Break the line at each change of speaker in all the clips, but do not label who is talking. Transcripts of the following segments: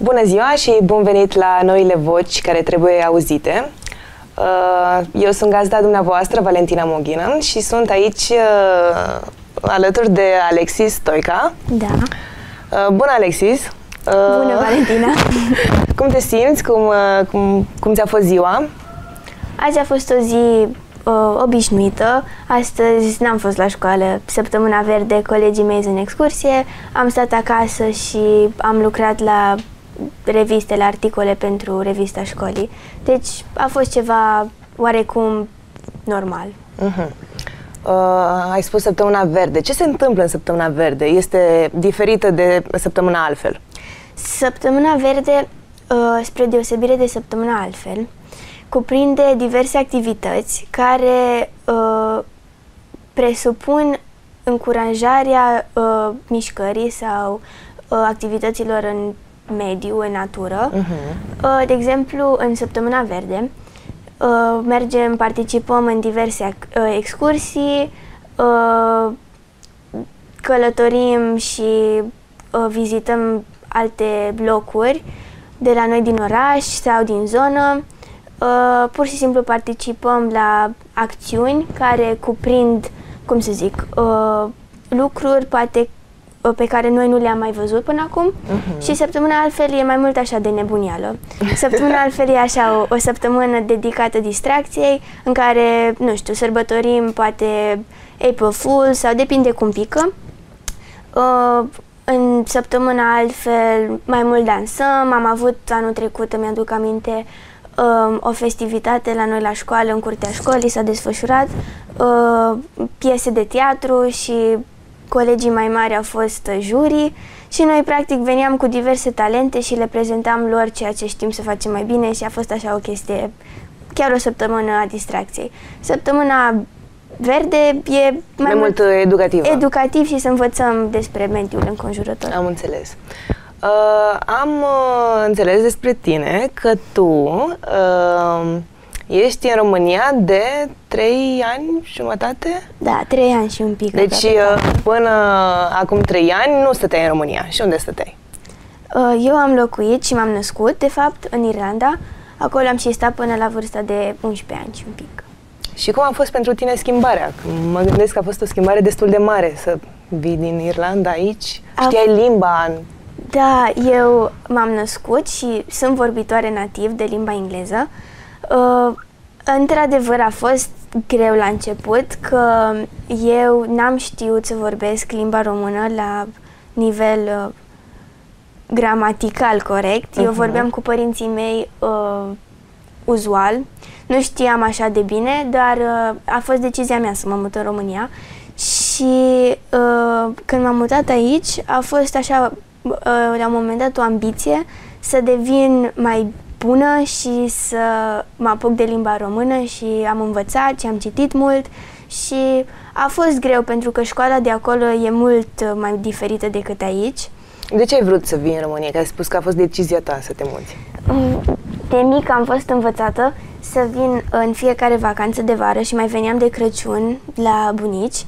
Bună ziua și bun venit la noile voci care trebuie auzite. Eu sunt gazda dumneavoastră, Valentina Moghină, și sunt aici alături de Alexis Stoica.
Da.
Bună, Alexis!
Bună, Valentina!
Cum te simți? Cum ți-a fost ziua?
Azi a fost o zi obișnuită. Astăzi n-am fost la școală. Săptămâna verde, colegii mei sunt în excursie. Am stat acasă și am lucrat la reviste, la articole pentru revista școlii. Deci a fost ceva oarecum normal.
Ai spus săptămâna verde. Ce se întâmplă în săptămâna verde? Este diferită de săptămâna altfel?
Săptămâna verde, spre deosebire de săptămâna altfel, cuprinde diverse activități care presupun încurajarea mișcării sau activităților în mediu, în natură. De exemplu, în săptămâna verde mergem, participăm în diverse excursii, călătorim și vizităm alte locuri de la noi din oraș sau din zonă. Pur și simplu participăm la acțiuni care cuprind, cum să zic, lucruri poate pe care noi nu le-am mai văzut până acum. Și săptămâna altfel e mai mult așa de nebunială. Săptămâna altfel e așa o săptămână dedicată distracției, în care, nu știu, sărbătorim poate April Fool sau depinde cum pică. În săptămâna altfel mai mult dansăm. Am avut anul trecut, îmi aduc aminte, o festivitate la noi la școală, în curtea școlii s-a desfășurat, piese de teatru și colegii mai mari au fost jurii și noi practic veneam cu diverse talente și le prezentam lor ceea ce știm să facem mai bine și a fost așa o chestie, chiar o săptămână a distracției. Săptămâna verde e mai mult
educativă.
Educativ și să învățăm despre mediul înconjurător.
Am înțeles. Am înțeles despre tine că tu ești în România de 3 ani și jumătate?
Da, 3 ani și un pic.
Deci până acum 3 ani nu stăteai în România. Și unde stăteai?
Eu am locuit și m-am născut, de fapt, în Irlanda. Acolo am și stat până la vârsta de 11 ani și un pic.
Și cum a fost pentru tine schimbarea? Mă gândesc că a fost o schimbare destul de mare să vii din Irlanda aici. Știai limba?
Da, eu m-am născut și sunt vorbitoare nativ de limba engleză. Într-adevăr a fost greu la început, că eu n-am știut să vorbesc limba română la nivel gramatical corect. Eu vorbeam cu părinții mei uzual, nu știam așa de bine, dar a fost decizia mea să mă mut în România și când m-am mutat aici a fost așa, la un moment dat, o ambiție să devin mai bună și să mă apuc de limba română și am învățat și am citit mult și a fost greu pentru că școala de acolo e mult mai diferită decât aici.
De ce ai vrut să vii în România? Că ai spus că a fost decizia ta să te muți.
De mică am fost învățată să vin în fiecare vacanță de vară și mai veneam de Crăciun la bunici.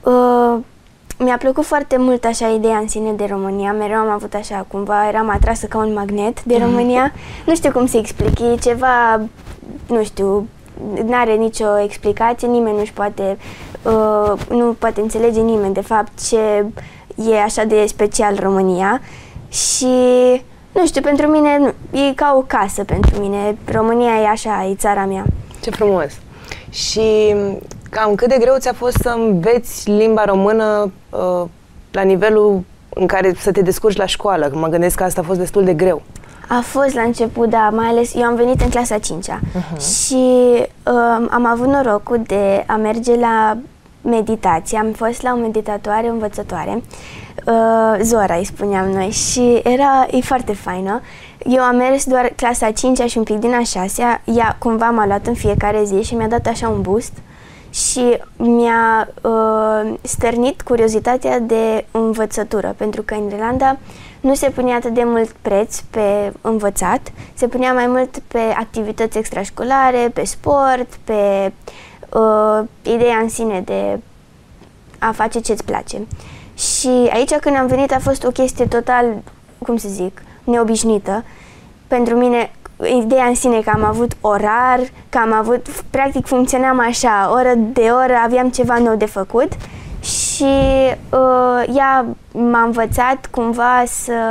Mi-a plăcut foarte mult așa ideea în sine de România, mereu am avut așa, cumva eram atrasă ca un magnet de România. Nu știu cum să explic, e ceva, nu știu, n-are nicio explicație, nimeni nu-și poate, nu poate înțelege nimeni de fapt ce e așa de special România și, nu știu, pentru mine e ca o casă pentru mine, România e așa, e țara mea.
Ce frumos! Și cam cât de greu ți-a fost să înveți limba română la nivelul în care să te descurci la școală? Mă gândesc că asta a fost destul de greu.
A fost la început, da, mai ales eu am venit în clasa 5-a și am avut norocul de a merge la meditație. Am fost la o meditatoare învățătoare, Zora îi spuneam noi, și e foarte faină. Eu am mers doar clasa 5-a și un pic din a 6-a, ea cumva m-a luat în fiecare zi și mi-a dat așa un boost și mi-a stârnit curiozitatea de învățătură, pentru că în Irlanda nu se punea atât de mult preț pe învățat, se punea mai mult pe activități extrașcolare, pe sport, pe ideea în sine de a face ce-ți place. Și aici când am venit a fost o chestie total, cum să zic, neobișnuită. Pentru mine, ideea în sine că am avut orar, că am avut, practic funcționam așa, oră de oră aveam ceva nou de făcut și ea m-a învățat cumva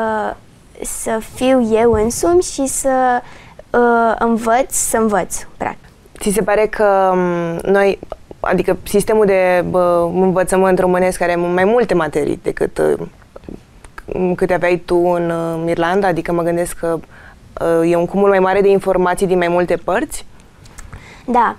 să fiu eu însumi și să învăț, practic.
Ți se pare că noi, adică sistemul de învățământ românesc are mai multe materii decât câte aveai tu în Irlanda? Adică mă gândesc că e un cumul mai mare de informații din mai multe părți?
Da.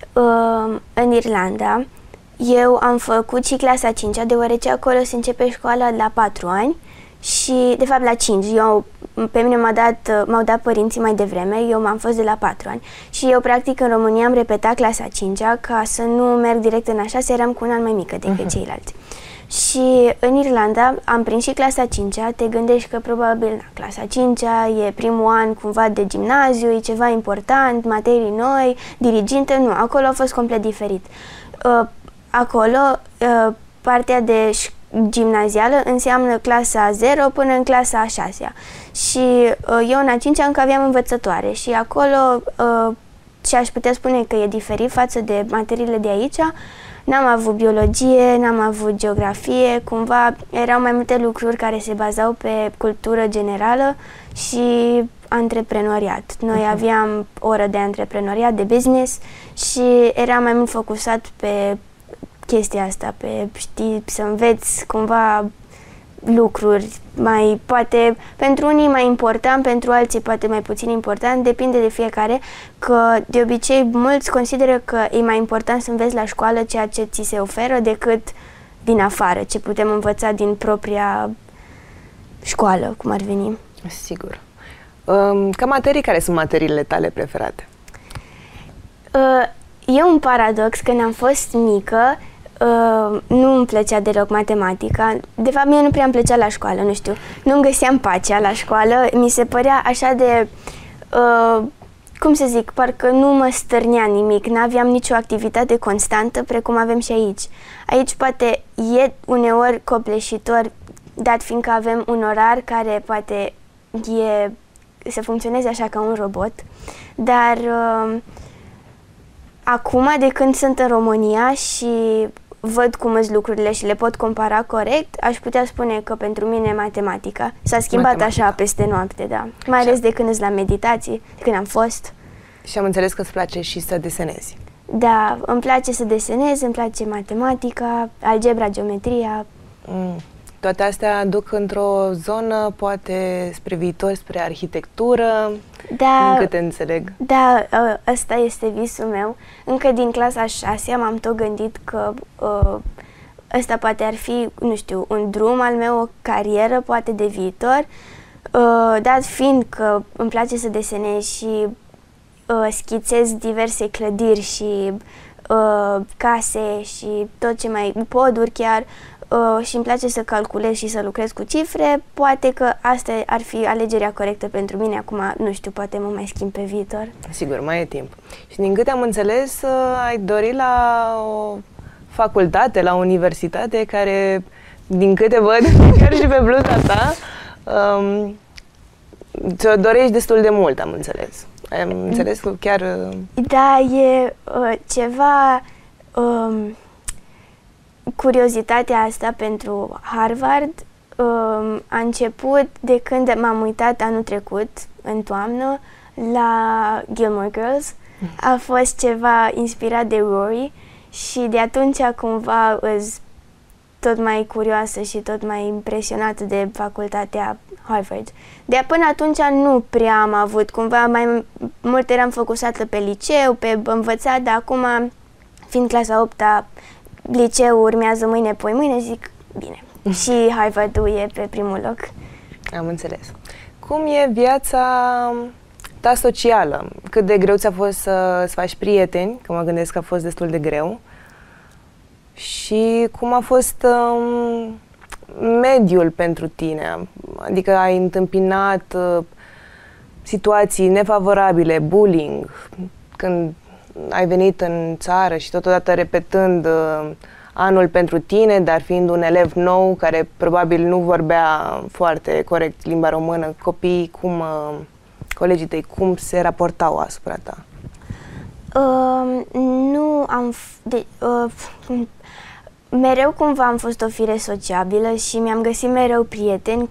În Irlanda eu am făcut și clasa 5-a, deoarece acolo se începe școala la 4 ani și, de fapt, la 5. Pe mine m-au dat părinții mai devreme, eu m-am fost de la 4 ani și eu, practic, în România am repetat clasa 5-a ca să nu merg direct în a 6, eram cu un an mai mică decât ceilalți. Și în Irlanda am prins și clasa 5-a, te gândești că probabil clasa 5-a e primul an cumva de gimnaziu, e ceva important, materii noi, diriginte, nu, acolo a fost complet diferit. Acolo, partea de gimnazială înseamnă clasa 0 până în clasa a 6-a și eu în a 5-a încă aveam învățătoare și acolo și aș putea spune că e diferit față de materiile de aici. N-am avut biologie, n-am avut geografie, cumva erau mai multe lucruri care se bazau pe cultură generală și antreprenoriat. Noi aveam oră de antreprenoriat, de business și era mai mult focusat pe chestia asta, pe, știi, să înveți cumva lucruri mai, poate pentru unii mai important, pentru alții poate mai puțin important, depinde de fiecare, că de obicei mulți consideră că e mai important să înveți la școală ceea ce ți se oferă decât din afară, ce putem învăța din propria școală, cum ar veni.
Sigur. Ca materii, care sunt materiile tale preferate?
E un paradox, când am fost mică, nu îmi plăcea deloc matematica. De fapt, mie nu prea îmi plăcea la școală, nu știu. Nu-mi găseam pacea la școală. Mi se părea așa de, cum să zic, parcă nu mă stârnea nimic. N-aveam nicio activitate constantă, precum avem și aici. Aici poate e uneori copleșitor, dat fiindcă avem un orar care poate să funcționeze așa ca un robot. Dar acum, de când sunt în România și văd cum sunt lucrurile și le pot compara corect, aș putea spune că pentru mine matematica s-a schimbat așa peste noapte, da. Mai ales de când sunt la meditații, de când am fost.
Și am înțeles că îți place și să desenezi.
Da, îmi place să desenez, îmi place matematica, algebra, geometria.
Toate astea duc într-o zonă, poate spre viitor, spre arhitectură, din câte înțeleg.
Da, ăsta este visul meu. Încă din clasa a 6-a m-am tot gândit că ăsta poate ar fi, nu știu, un drum al meu, o carieră, poate de viitor, dat fiind că îmi place să desenez și schițez diverse clădiri și case și tot ce mai, poduri chiar, și îmi place să calculez și să lucrez cu cifre, poate că asta ar fi alegerea corectă pentru mine. Acum, nu știu, poate mă mai schimb pe viitor.
Sigur, mai e timp. Și din câte am înțeles, ai dorit la o facultate, la o universitate care, din câte văd, chiar și pe bluza ta, ți-o dorești destul de mult, am înțeles. Am înțeles că chiar...
Da, e ceva... Curiozitatea asta pentru Harvard a început de când m-am uitat anul trecut, în toamnă, la Gilmore Girls. A fost ceva inspirat de Rory și de atunci cumva îs tot mai curioasă și tot mai impresionată de facultatea Harvard. De până atunci nu prea am avut, cumva mai mult eram focusată pe liceu, pe învățat, dar acum, fiind clasa 8-a, liceul urmează mâine, poi mâine, zic, bine. Și Harvard-ul e pe primul loc.
Am înțeles. Cum e viața ta socială? Cât de greu ți-a fost să-ți faci prieteni? Că mă gândesc că a fost destul de greu. Și cum a fost mediul pentru tine? Adică ai întâmpinat situații nefavorabile, bullying, când ai venit în țară și totodată repetând anul pentru tine, dar fiind un elev nou care probabil nu vorbea foarte corect limba română, colegii tăi, cum se raportau asupra ta?
Nu am... mereu cumva am fost o fire sociabilă și mi-am găsit mereu prieteni,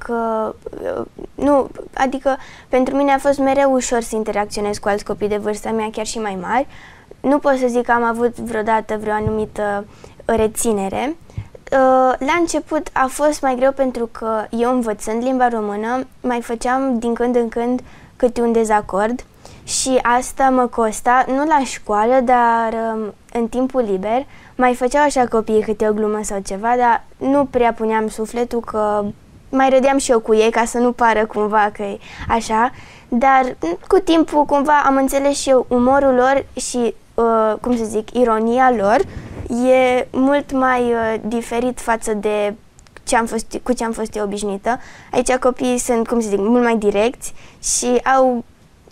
adică pentru mine a fost mereu ușor să interacționez cu alți copii de vârsta mea, chiar și mai mari. Nu pot să zic că am avut vreodată vreo anumită reținere. La început a fost mai greu pentru că eu, învățând limba română, mai făceam din când în când câte un dezacord și asta mă costa, nu la școală, dar în timpul liber. Mai făceau așa copiii câte o glumă sau ceva, dar nu prea puneam sufletul, că mai râdeam și eu cu ei ca să nu pară cumva că e așa. Dar cu timpul cumva am înțeles și eu umorul lor și, cum să zic, ironia lor e mult mai diferit față de cu ce am fost eu obișnuită. Aici copiii sunt, cum să zic, mult mai direcți și au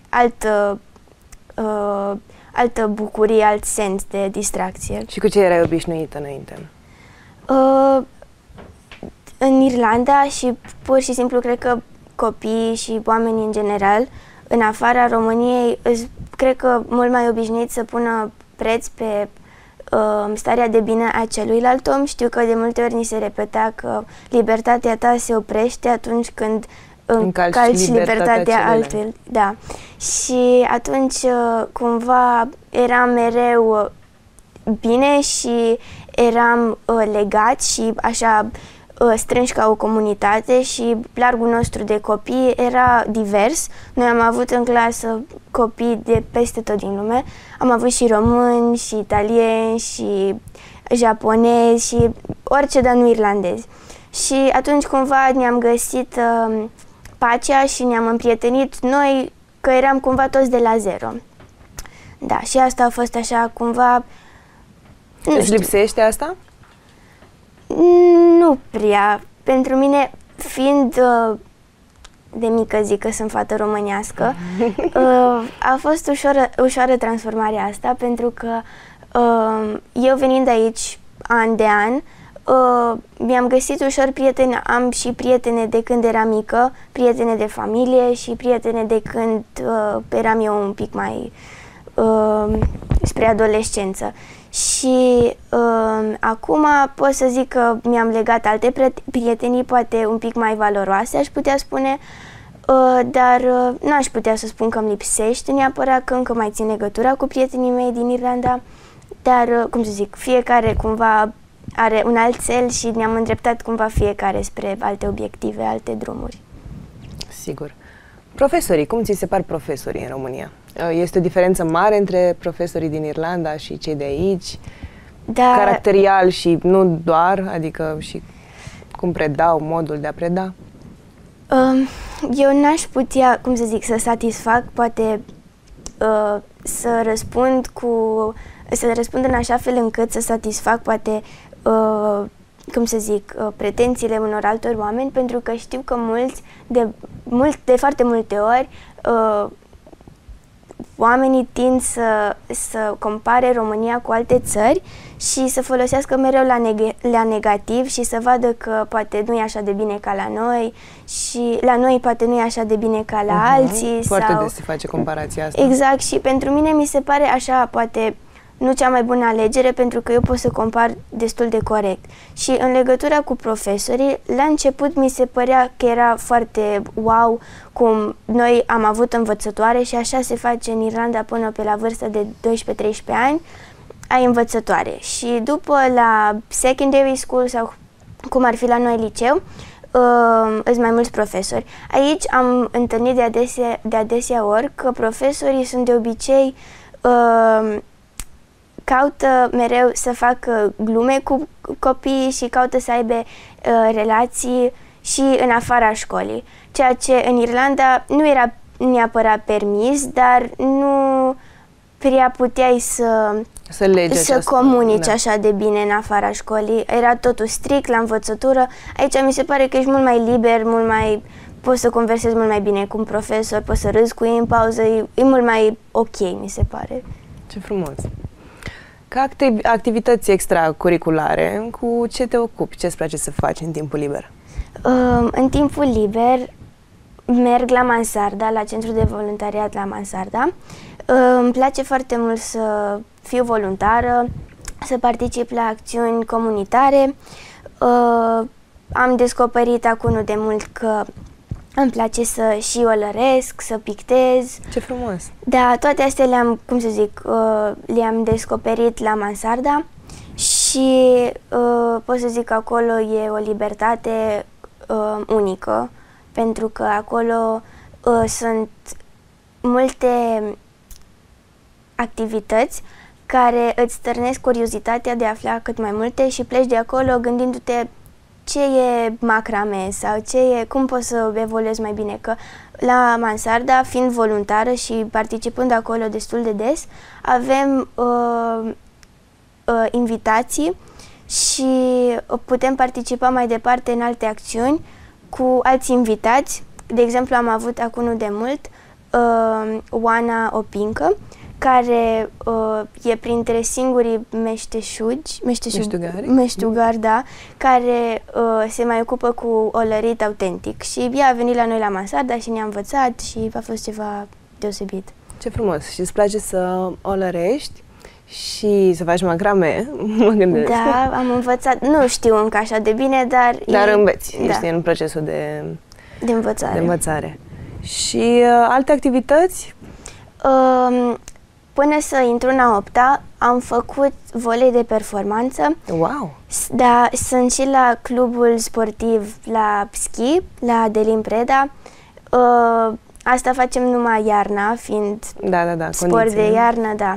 altă bucurie, alt sens de distracție.
Și cu ce erai obișnuită înainte?
În Irlanda și pur și simplu cred că copiii și oamenii în general, în afara României, cred că mult mai obișnuiți să pună preț pe starea de bine a celuilalt om. Știu că de multe ori ni se repeta că libertatea ta se oprește atunci când încalci libertatea altuia. Da. Și atunci cumva eram mereu bine și eram legați și așa strânși ca o comunitate și largul nostru de copii era divers. Noi am avut în clasă copii de peste tot din lume. Am avut și români, și italieni, și japonezi, și orice, dar nu irlandezi. Și atunci cumva ne-am găsit pacea și ne-am împrietenit noi, că eram cumva toți de la zero. Da, și asta a fost așa cumva...
Îți lipsește asta?
Nu prea. Pentru mine, fiind de mică, zic că sunt fată românească, a fost ușoară transformarea asta, pentru că eu venind aici an de an, mi-am găsit ușor prieteni, am și prietene de când eram mică, prietene de familie și prietene de când eram eu un pic mai spre adolescență. Și acum pot să zic că mi-am legat alte prietenii, poate un pic mai valoroase, aș putea spune, dar n-aș putea să spun că îmi lipsește neapărat, că încă mai țin legătura cu prietenii mei din Irlanda, dar, cum să zic, fiecare cumva are un alt cel și ne-am îndreptat cumva fiecare spre alte obiective, alte drumuri.
Sigur. Profesorii, cum ți se par profesorii în România? Este o diferență mare între profesorii din Irlanda și cei de aici? Da. Caracterial și nu doar, adică și cum predau, modul de a preda?
Eu n-aș putea, cum să zic, să satisfac, poate să răspund în așa fel încât să satisfac, poate, cum să zic, pretențiile unor altor oameni, pentru că știu că de foarte multe ori, oamenii tind să compare România cu alte țări și să folosească mereu la negativ și să vadă că poate nu e așa de bine ca la noi și la noi poate nu e așa de bine ca la alții.
Foarte des se face comparația asta.
Exact, și pentru mine mi se pare așa, poate nu cea mai bună alegere, pentru că eu pot să compar destul de corect. Și în legătură cu profesorii, la început mi se părea că era foarte wow cum noi am avut învățătoare și așa se face în Irlanda până pe la vârsta de 12-13 ani, ai învățătoare. Și după la secondary school sau cum ar fi la noi liceu, sunt mai mulți profesori. Aici am întâlnit de adesea ori că profesorii sunt de obicei caută mereu să facă glume cu copiii și caută să aibă relații și în afara școlii. Ceea ce în Irlanda nu era neapărat permis, dar nu prea puteai să comunici așa de bine în afara școlii. Era totul strict la învățătură. Aici mi se pare că ești mult mai liber, poți să conversezi mult mai bine cu un profesor, poți să râzi cu ei în pauză, e mult mai ok, mi se pare.
Ce frumos! Ca activități extracurriculare, cu ce te ocupi? Ce îți place să faci în timpul liber?
În timpul liber merg la Mansarda, la centru de voluntariat la Mansarda. Îmi place foarte mult să fiu voluntară, să particip la acțiuni comunitare. Am descoperit acum de mult că îmi place să și olăresc, să pictez.
Ce frumos!
Da, toate astea le-am, cum să zic, le-am descoperit la Mansarda și pot să zic că acolo e o libertate unică, pentru că acolo sunt multe activități care îți stârnesc curiozitatea de a afla cât mai multe și pleci de acolo gândindu-te ce e macrame sau cum poți să evoluezi mai bine. Că la Mansarda, fiind voluntară și participând acolo destul de des, avem invitații și putem participa mai departe în alte acțiuni cu alți invitați. De exemplu, am avut acum de mult Oana Opincă, care e printre singurii meștugari, da, care se mai ocupă cu olărit autentic. Și ea a venit la noi la Mansarda și ne-a învățat și a fost ceva deosebit.
Ce frumos! Și îți place să olărești și să faci macrame, mă gândesc.
Da, am învățat, nu știu încă așa de bine, dar...
Dar înveți,
da,
ești în procesul de învățare. Și alte activități?
Până să intru în a 8-a, am făcut volei de performanță.
Wow!
Da, sunt și la clubul sportiv la schi, la Adelin Preda. Asta facem numai iarna, fiind sport de iarnă, da.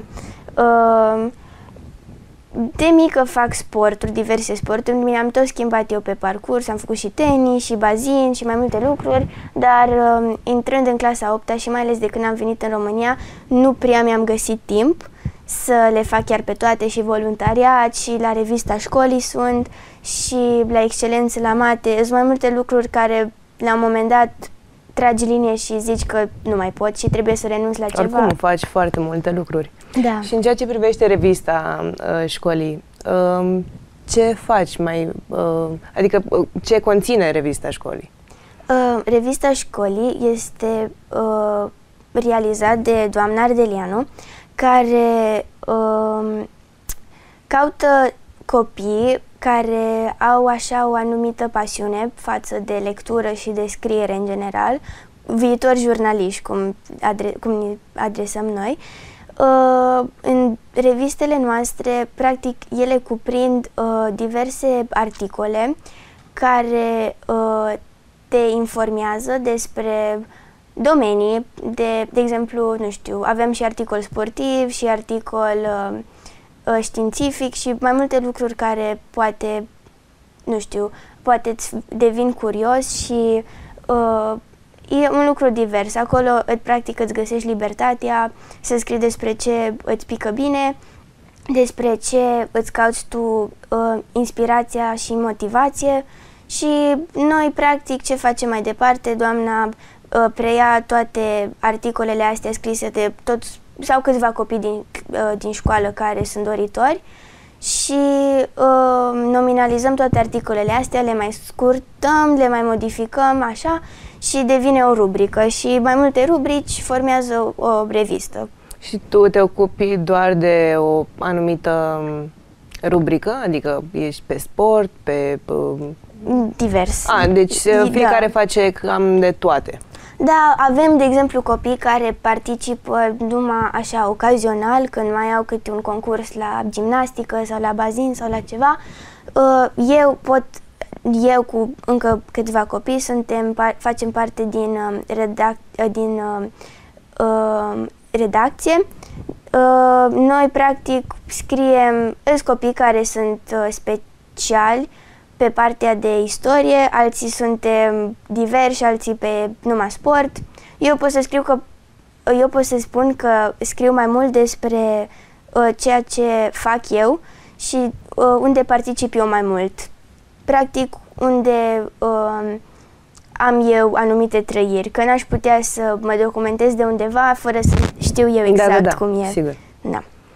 De mică fac sporturi, diverse sporturi, mi-am tot schimbat eu pe parcurs, am făcut și tenis, și bazin, și mai multe lucruri, dar intrând în clasa 8-a și mai ales de când am venit în România, nu prea mi-am găsit timp să le fac chiar pe toate, și voluntariat, și la revista școlii sunt, și la excelență la mate. Sunt mai multe lucruri care la un moment dat tragi linie și zici că nu mai pot și trebuie să renunți la ceva.
Oricum faci foarte multe lucruri.
Da.
Și în ceea ce privește revista școlii, ce faci adică ce conține revista școlii?
Revista școlii este realizat de doamna Ardelianu, care caută copii care au așa o anumită pasiune față de lectură și de scriere în general, viitori jurnaliști, cum ne adresăm noi. În revistele noastre, practic, ele cuprind diverse articole care te informează despre domenii, de exemplu, nu știu, avem și articol sportiv și articol științific și mai multe lucruri care poate, nu știu, poate îți devin curios și e un lucru divers. Acolo, practic, îți găsești libertatea să scrii despre ce îți pică bine, despre ce îți cauți tu inspirația și motivație și noi, practic, ce facem mai departe, doamna preia toate articolele astea scrise de toți sau câțiva copii din școală care sunt doritori și nominalizăm toate articolele astea, le mai scurtăm, le mai modificăm, așa, și devine o rubrică și mai multe rubrici formează o revistă.
Și tu te ocupi doar de o anumită rubrică? Adică ești pe sport, pe...
Divers.
Deci fiecare face cam de toate.
Da, avem, de exemplu, copii care participă numai așa ocazional, când mai au câte un concurs la gimnastică sau la bazin sau la ceva. Eu cu încă câțiva copii facem parte din redacție. Noi, practic, scriem, sunt copii care sunt speciali pe partea de istorie, alții suntem diversi, alții pe numai sport. Eu pot să spun că scriu mai mult despre ceea ce fac eu și unde particip eu mai mult. Practic, unde am eu anumite trăiri, că n-aș putea să mă documentez de undeva fără să știu eu exact cum e.
Sigur.
Da.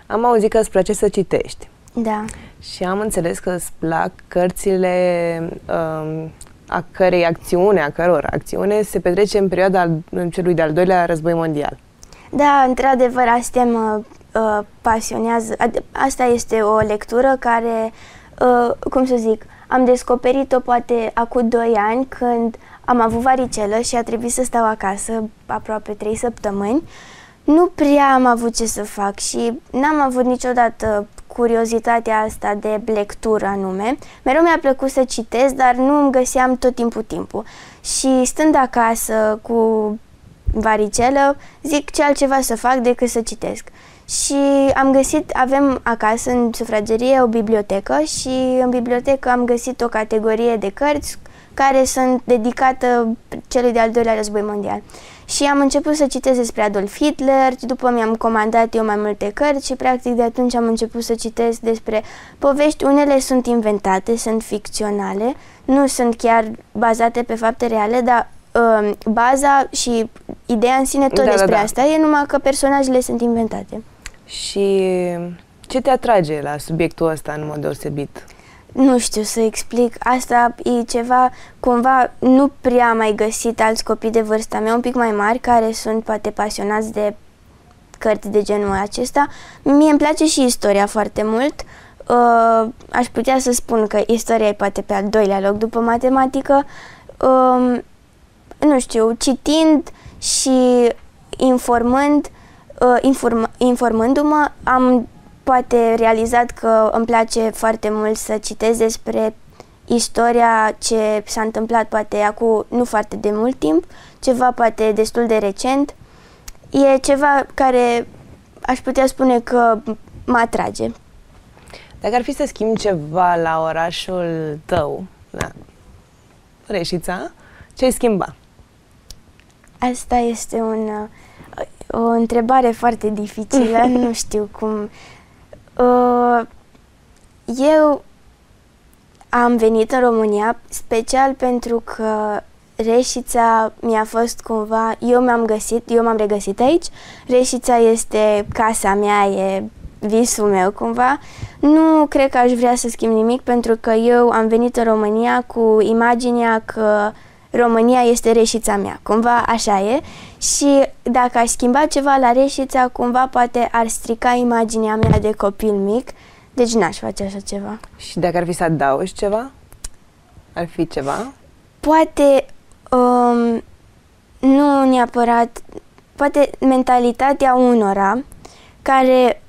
Am auzit că îți place să citești.
Da.
Și am înțeles că îți plac cărțile a căror acțiune se petrece în perioada celui de-al doilea război mondial.
Da, într-adevăr, asta mă pasionează. Asta este o lectură care, cum să zic, am descoperit-o poate acum 2 ani când am avut varicelă și a trebuit să stau acasă aproape 3 săptămâni. Nu prea am avut ce să fac și n-am avut niciodată curiozitatea asta de lectură anume. Mereu mi-a plăcut să citesc, dar nu îmi găseam tot timpul. Și stând acasă cu varicelă, zic ce altceva să fac decât să citesc. Și am găsit, avem acasă în sufragerie o bibliotecă și în bibliotecă am găsit o categorie de cărți care sunt dedicată celui de-al doilea război mondial. Și am început să citesc despre Adolf Hitler, după mi-am comandat eu mai multe cărți și practic de atunci am început să citesc despre povești. Unele sunt inventate, sunt ficționale, nu sunt chiar bazate pe fapte reale, dar baza și ideea în sine tot despre asta e, numai că personajele sunt inventate.
Și ce te atrage la subiectul ăsta în mod deosebit?
Nu știu să explic. Asta e ceva, cumva, nu prea am mai găsit alți copii de vârsta mea, un pic mai mari, care sunt poate pasionați de cărți de genul acesta. Mie îmi place și istoria foarte mult. Aș putea să spun că istoria e poate pe al 2-lea loc după matematică. Nu știu, citind și informându-mă, am poate realizat că îmi place foarte mult să citesc despre istoria ce s-a întâmplat poate acum nu foarte de mult timp, ceva poate destul de recent. E ceva care aș putea spune că mă atrage.
Dacă ar fi să schimbi ceva la orașul tău, la Reșița, ce-ai schimba?
Asta este o întrebare foarte dificilă, nu știu cum. Eu am venit în România special pentru că Reșița mi-a fost cumva, eu m-am regăsit aici. Reșița este casa mea, e visul meu cumva. Nu cred că aș vrea să schimb nimic pentru că eu am venit în România cu imaginea că România este Reșița mea, cumva așa e. Și dacă aș schimba ceva la Reșița, cumva poate ar strica imaginea mea de copil mic, deci n-aș face așa ceva.
Și dacă ar fi să adaugi ceva? Ar fi ceva?
Poate, nu neapărat, poate mentalitatea unora care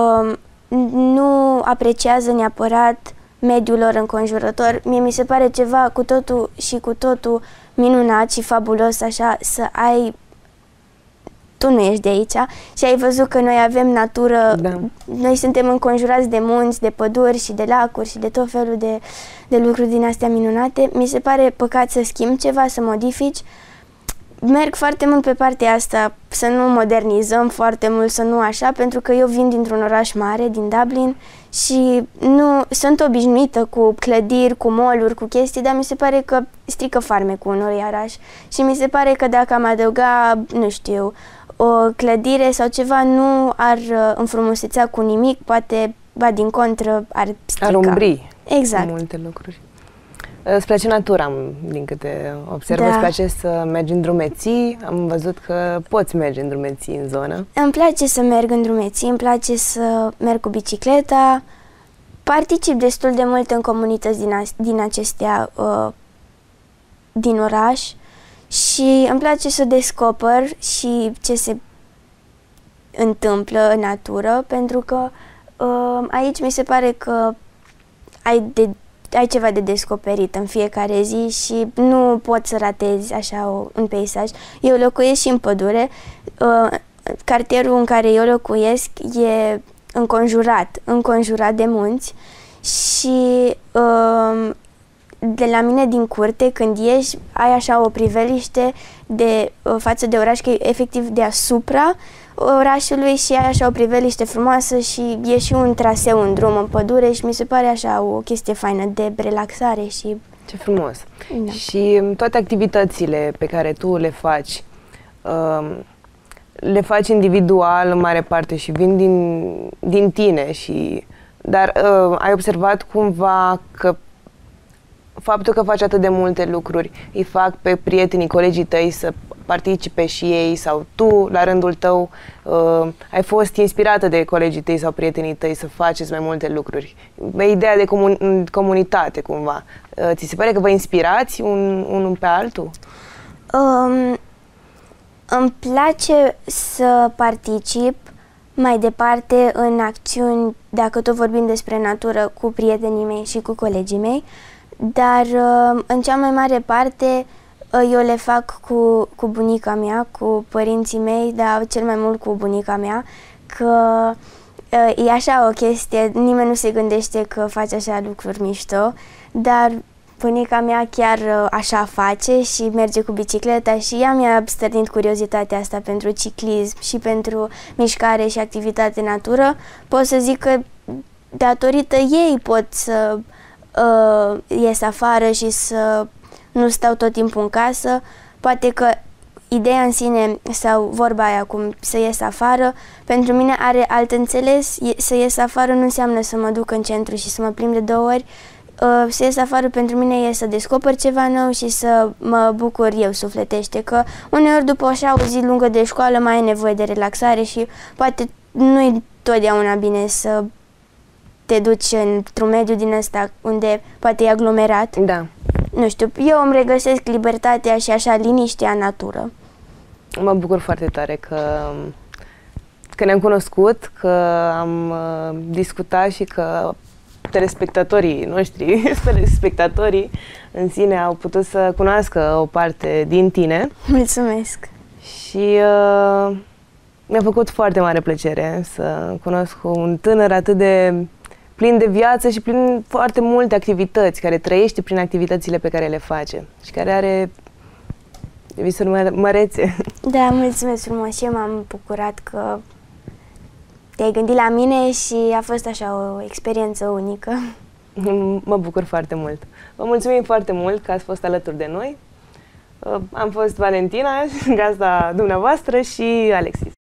nu apreciază neapărat mediul lor înconjurător. Mie mi se pare ceva cu totul și cu totul minunat și fabulos așa să ai... Tu nu ești de aici și ai văzut că noi avem natură, da. Noi suntem înconjurați de munți, de păduri și de lacuri și de tot felul de lucruri din astea minunate. Mi se pare păcat să schimb ceva, să modifici. Merg foarte mult pe partea asta, să nu modernizăm foarte mult, să nu așa, pentru că eu vin dintr-un oraș mare, din Dublin, și nu sunt obișnuită cu clădiri, cu mall-uri, cu chestii, dar mi se pare că strică farmecul unui oraș. Și mi se pare că dacă am adăuga, nu știu, o clădire sau ceva, nu ar înfrumusețea cu nimic, poate, ba din contră, ar strica.
Ar umbri.
Exact.
Multe lucruri. Îți place natura, din câte observ, da. Îți place să mergi în drumeții, am văzut că poți merge în drumeții în zonă.
Îmi place să merg în drumeții, îmi place să merg cu bicicleta, particip destul de mult în comunități din acestea din oraș și îmi place să descoper și ce se întâmplă în natură, pentru că aici mi se pare că ai ceva de descoperit în fiecare zi și nu poți să ratezi așa un peisaj. Eu locuiesc și în pădure. Cartierul în care eu locuiesc e înconjurat de munți și de la mine din curte, când ieși, ai așa o priveliște față de oraș, că e efectiv deasupra orașului și ai așa o priveliște frumoasă și e și un traseu, un drum în pădure și mi se pare așa o chestie faină de relaxare și...
Ce frumos! Da. Și toate activitățile pe care tu le faci, le faci individual în mare parte și vin din tine dar ai observat cumva că faptul că faci atât de multe lucruri îi fac pe prietenii, colegii tăi să participe și ei, sau tu, la rândul tău, ai fost inspirată de colegii tăi sau prietenii tăi să faceți mai multe lucruri? Ideea de comunitate, cumva. Ți se pare că vă inspirați unul pe altul?
Îmi place să particip mai departe în acțiuni, dacă tot vorbim despre natură, cu prietenii mei și cu colegii mei, dar în cea mai mare parte eu le fac cu bunica mea, cu părinții mei, dar cel mai mult cu bunica mea, că e așa o chestie, nimeni nu se gândește că faci așa lucruri mișto, dar bunica mea chiar așa face și merge cu bicicleta și ea mi-a stârnit curiozitatea asta pentru ciclism și pentru mișcare și activitate în natură. Pot să zic că datorită ei pot să ies afară și să nu stau tot timpul în casă. Poate că ideea în sine sau vorba aia cum să ies afară, pentru mine are alt înțeles. Să ies afară nu înseamnă să mă duc în centru și să mă plimb de 2 ori. Să ies afară pentru mine e să descoper ceva nou și să mă bucur eu sufletește, că uneori după așa o zi lungă de școală mai ai nevoie de relaxare și poate nu-i totdeauna bine să te duci într-un mediu din ăsta unde poate e aglomerat.
Da.
Nu știu, eu îmi regăsesc libertatea și așa liniștea în natură.
Mă bucur foarte tare că ne-am cunoscut, că am discutat și că telespectatorii noștri, telespectatorii în sine au putut să cunoască o parte din tine.
Mulțumesc!
Și mi-a făcut foarte mare plăcere să cunosc un tânăr atât de plin de viață și plin foarte multe activități, care trăiește prin activitățile pe care le face și care are visuri mărețe.
Da, mulțumesc frumos și eu m-am bucurat că te-ai gândit la mine și a fost așa o experiență unică.
Mă bucur foarte mult. Vă mulțumim foarte mult că ați fost alături de noi. Am fost Valentina, gazda dumneavoastră, și Alexis.